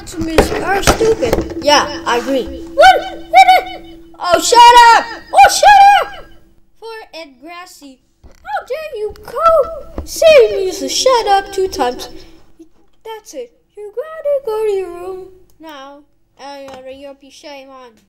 to music are stupid. Yeah, I agree. What? Oh, shut up! Oh, shut up! For Ed Grassy, how dare you say music shut up 2 times? That's it. You're going to go to your room now. And you'll be shame on.